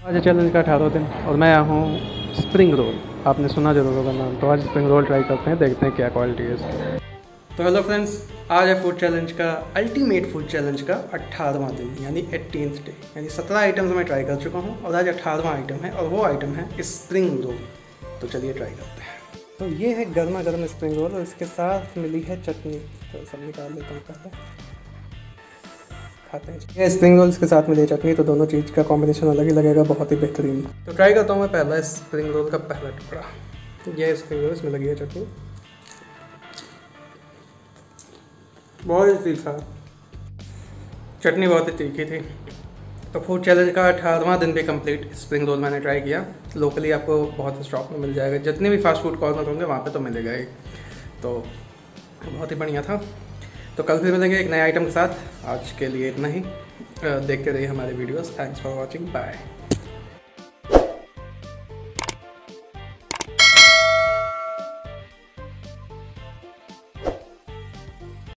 आज चैलेंज का 18 दिन और मैं आया हूँ स्प्रिंग रोल। आपने सुना जरूर होगा नाम। तो आज स्प्रिंग रोल ट्राई करते हैं, देखते हैं क्या क्वालिटी है इसकी। तो हेलो फ्रेंड्स, आज है फूड चैलेंज का, अल्टीमेट फूड चैलेंज का 18वां दिन यानी 18th डे। यानी 17 आइटम्स मैं ट्राई कर चुका हूँ और आज 18वां आइटम है और वो आइटम है स्प्रिंग रोल। तो चलिए ट्राई करते हैं। तो ये है गर्मा गर्म स्प्रिंग रोल और इसके साथ मिली है चटनी। तो सब निकाल लेता हूँ पहले, खाते हैं। ये स्प्रिंग रोल्स के साथ मिली चटनी, तो दोनों चीज़ का कॉम्बिनेशन अलग ही लगेगा, बहुत ही बेहतरीन। तो ट्राई करता हूँ मैं पहला स्प्रिंग रोल का पहला टुकड़ा। ये स्प्रिंग रोल, इसमें लगी है चटनी, बहुत ही तीखा, चटनी बहुत ही तीखी थी। तो फूड चैलेंज का 18वां दिन भी कंप्लीट स्प्रिंग रोल मैंने ट्राई किया। लोकली आपको बहुत स्टॉक में मिल जाएगा, जितने भी फास्ट फूड कॉर्नर होंगे वहाँ पे तो मिलेगा ही। तो बहुत ही बढ़िया था। तो कल फिर मिलेंगे एक नए आइटम के साथ। आज के लिए इतना ही। देखते रहिए हमारे videos. Thanks for watching, bye.